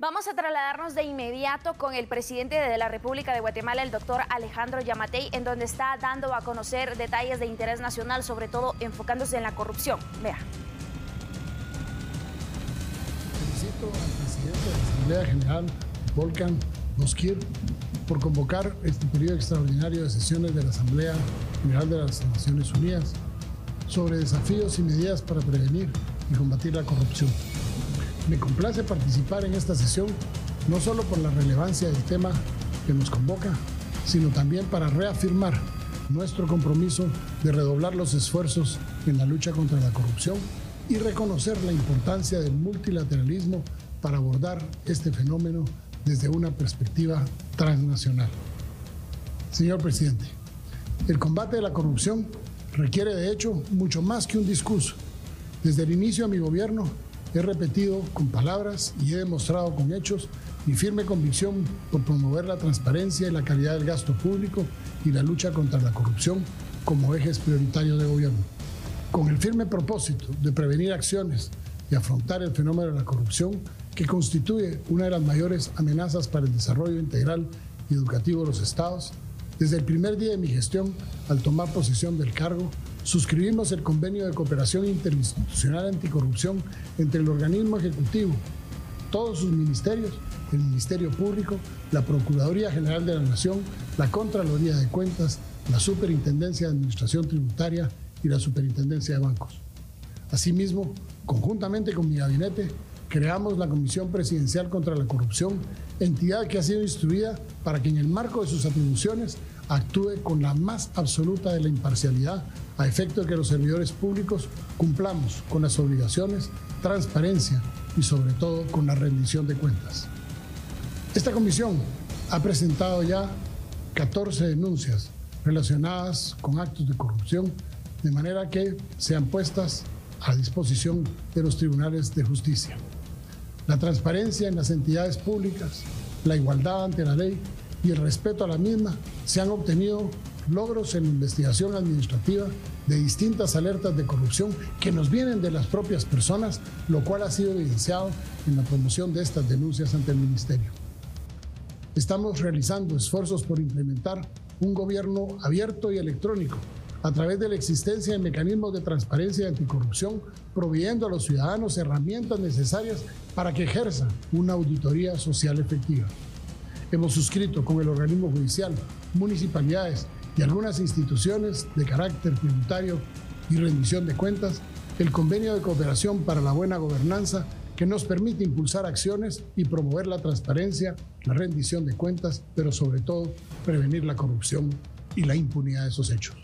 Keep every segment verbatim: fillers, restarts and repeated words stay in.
Vamos a trasladarnos de inmediato con el presidente de la República de Guatemala, el doctor Alejandro Yamatei, en donde está dando a conocer detalles de interés nacional, sobre todo enfocándose en la corrupción. Vea. Felicito al presidente de la Asamblea General, Volkan Bozkır, por convocar este periodo extraordinario de sesiones de la Asamblea General de las Naciones Unidas sobre desafíos y medidas para prevenir y combatir la corrupción. Me complace participar en esta sesión no solo por la relevancia del tema que nos convoca, sino también para reafirmar nuestro compromiso de redoblar los esfuerzos en la lucha contra la corrupción y reconocer la importancia del multilateralismo para abordar este fenómeno desde una perspectiva transnacional. Señor presidente, el combate de la corrupción requiere de hecho mucho más que un discurso. Desde el inicio de mi gobierno he repetido con palabras y he demostrado con hechos mi firme convicción por promover la transparencia y la calidad del gasto público y la lucha contra la corrupción como ejes prioritarios de gobierno. Con el firme propósito de prevenir acciones y afrontar el fenómeno de la corrupción, que constituye una de las mayores amenazas para el desarrollo integral y educativo de los estados, desde el primer día de mi gestión, al tomar posesión del cargo, suscribimos el Convenio de Cooperación Interinstitucional Anticorrupción entre el organismo ejecutivo, todos sus ministerios, el Ministerio Público, la Procuraduría General de la Nación, la Contraloría de Cuentas, la Superintendencia de Administración Tributaria y la Superintendencia de Bancos. Asimismo, conjuntamente con mi gabinete, creamos la Comisión Presidencial contra la Corrupción, entidad que ha sido instruida para que en el marco de sus atribuciones actúe con la más absoluta de la imparcialidad a efecto de que los servidores públicos cumplamos con las obligaciones, transparencia y sobre todo con la rendición de cuentas. Esta comisión ha presentado ya catorce denuncias relacionadas con actos de corrupción, de manera que sean puestas a disposición de los tribunales de justicia. La transparencia en las entidades públicas, la igualdad ante la ley y el respeto a la misma, se han obtenido logros en la investigación administrativa de distintas alertas de corrupción que nos vienen de las propias personas, lo cual ha sido evidenciado en la promoción de estas denuncias ante el Ministerio. Estamos realizando esfuerzos por implementar un gobierno abierto y electrónico a través de la existencia de mecanismos de transparencia y anticorrupción, proveyendo a los ciudadanos herramientas necesarias para que ejerzan una auditoría social efectiva. Hemos suscrito con el organismo judicial, municipalidades y algunas instituciones de carácter tributario y rendición de cuentas el Convenio de Cooperación para la Buena Gobernanza, que nos permite impulsar acciones y promover la transparencia, la rendición de cuentas, pero sobre todo prevenir la corrupción y la impunidad de esos hechos.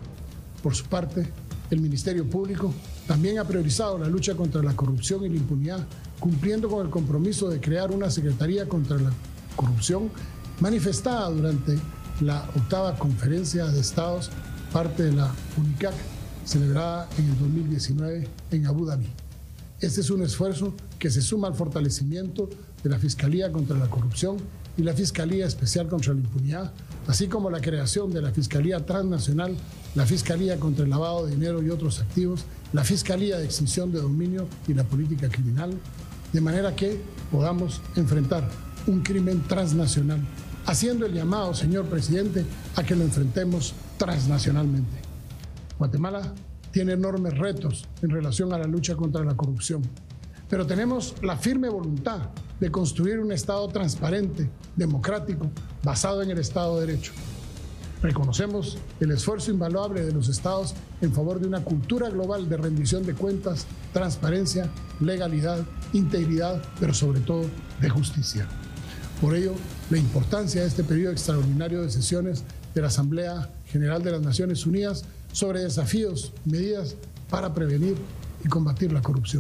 Por su parte, el Ministerio Público también ha priorizado la lucha contra la corrupción y la impunidad, cumpliendo con el compromiso de crear una Secretaría contra la Corrupción, manifestada durante la octava Conferencia de Estados, parte de la UNICAC, celebrada en el dos mil diecinueve en Abu Dhabi. Este es un esfuerzo que se suma al fortalecimiento de la Fiscalía contra la Corrupción y la Fiscalía Especial contra la Impunidad, así como la creación de la Fiscalía Transnacional, la Fiscalía contra el Lavado de Dinero y otros activos, la Fiscalía de Extinción de Dominio y la Política Criminal, de manera que podamos enfrentar un crimen transnacional, haciendo el llamado, señor presidente, a que lo enfrentemos transnacionalmente. Guatemala tiene enormes retos en relación a la lucha contra la corrupción, pero tenemos la firme voluntad de construir un Estado transparente, democrático, basado en el Estado de Derecho. Reconocemos el esfuerzo invaluable de los Estados en favor de una cultura global de rendición de cuentas, transparencia, legalidad, integridad, pero sobre todo de justicia. Por ello, la importancia de este periodo extraordinario de sesiones de la Asamblea General de las Naciones Unidas sobre desafíos y medidas para prevenir y combatir la corrupción.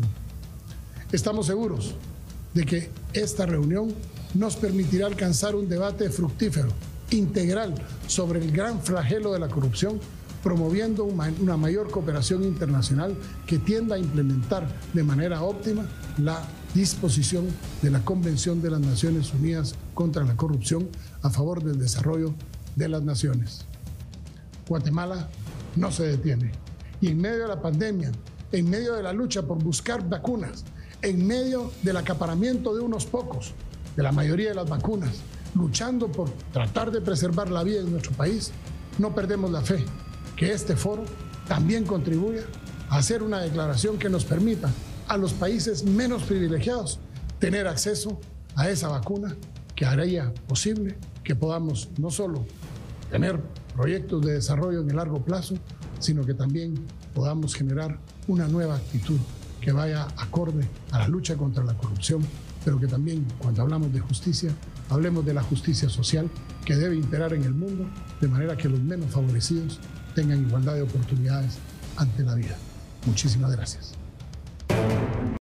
Estamos seguros de que esta reunión nos permitirá alcanzar un debate fructífero, integral, sobre el gran flagelo de la corrupción, promoviendo una mayor cooperación internacional que tienda a implementar de manera óptima la disposición de la Convención de las Naciones Unidas contra la Corrupción a favor del desarrollo de las naciones. Guatemala no se detiene y en medio de la pandemia, en medio de la lucha por buscar vacunas, en medio del acaparamiento de unos pocos, de la mayoría de las vacunas, luchando por tratar de preservar la vida en nuestro país, no perdemos la fe que este foro también contribuya a hacer una declaración que nos permita a los países menos privilegiados tener acceso a esa vacuna que haría posible que podamos no solo tener proyectos de desarrollo en el largo plazo, sino que también podamos generar una nueva actitud que vaya acorde a la lucha contra la corrupción, pero que también, cuando hablamos de justicia, hablemos de la justicia social que debe imperar en el mundo, de manera que los menos favorecidos tengan igualdad de oportunidades ante la vida. Muchísimas gracias.